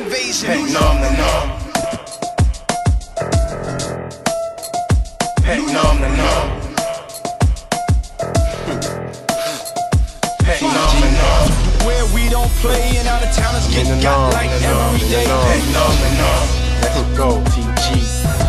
invasion. Pet nom the nom. Pet nom the nom. Pet nom the nom. Where we don't play and out of towners get got like every day. Pet nom the nom. Let's go, TG.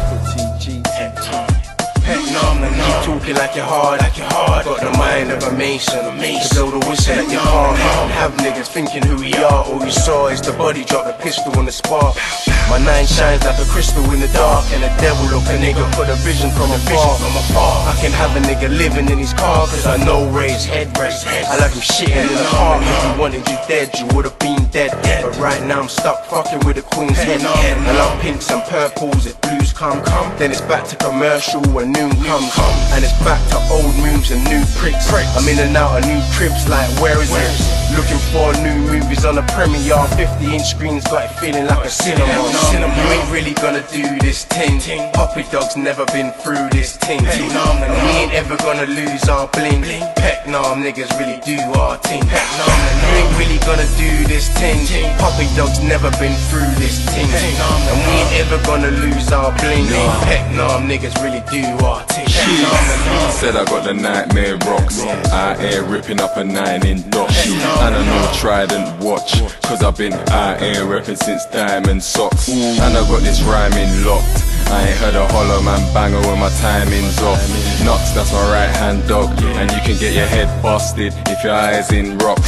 Pet nom the nom. Keep talking like you're hard, got the mind of a mason. To blow the whistle at your heart. Have niggas thinking who we are. All you saw is the body drop the pistol on the spark. My nine shines like a crystal in the dark, and the devil look a nigga for the vision from afar. I can have a nigga living in his car, cause I know Ray's headrest. I like him shitting in the heart. If he wanted you dead, you would've been dead. But right now I'm stuck fucking with the queen's head. I love pinks and purples, if blues come. Then it's back to commercial when noon comes. And it's back to old moves and new pricks. I'm in and out of new cribs like where is it? Looking for new movies on the premiere. 50-inch screens got it feeling like a cinema. You ain't really gonna do this thing. Puppy dog's never been through this thing. And we ain't ever gonna lose our bling. Peck nom niggas really do our thing. You ain't really gonna do this thing. Puppy dog's never been through this thing. And we ain't ever gonna lose our bling. Peck nom niggas really do our thing. Said I got the nightmare rocks. Out here ripping up a 9 in docks. And I know Trident watch, cause I've been out here repping since Diamond Socks. And I got this rhyming locked. I ain't heard a hollow man banger when my timing's off. Knox, that's my right hand dog. And you can get your head busted if your eyes in rocks.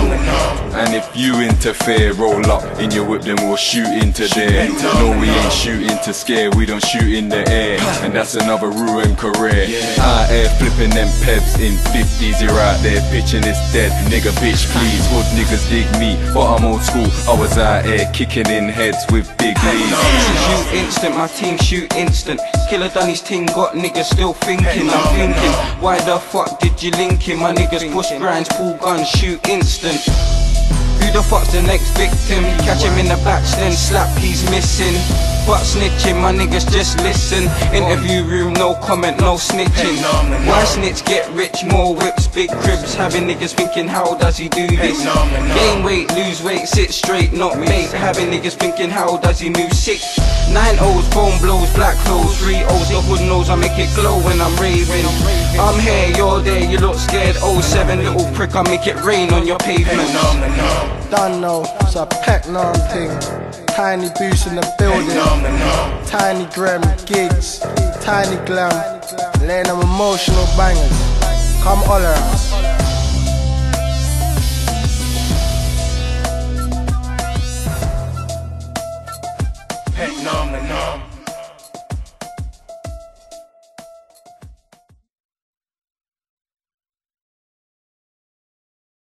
And if you interfere, roll up in your whip, then we'll shoot into there. No, we ain't shooting to scare, we don't shoot in the air. And that's another ruined career. Out here flipping them pebs in 50s, you're out there pitching it's dead. Nigga bitch please, hood niggas dig me, but I'm old school. I was out here kicking in heads with big leads. Shoot instant, my team shoot instant. Killer done his thing, got niggas still thinking. I'm thinking, why the fuck did you link him? My niggas push grinds, pull guns, shoot instant. Who the fuck's the next victim? Catch him in the back, then slap, he's missing. But snitching, my niggas just listen. Interview room, no comment, no snitching. Why snitch, get rich, more whips, big cribs. Having niggas thinking, how does he do this? Gain weight, lose weight, sit straight, not mate. Having niggas thinking, how does he move sick? 9 O's, phone blows, black clothes, 3 O's, the hood knows I make it glow when I'm raving. I'm here, you're there, you look scared. 07 little prick, I make it rain on your pavement. Done know, it's a Peck nom thing. Tiny boost in the building. Tiny gram gigs, tiny glam. Laying them emotional bangers. Come all around. Pet nom the nom.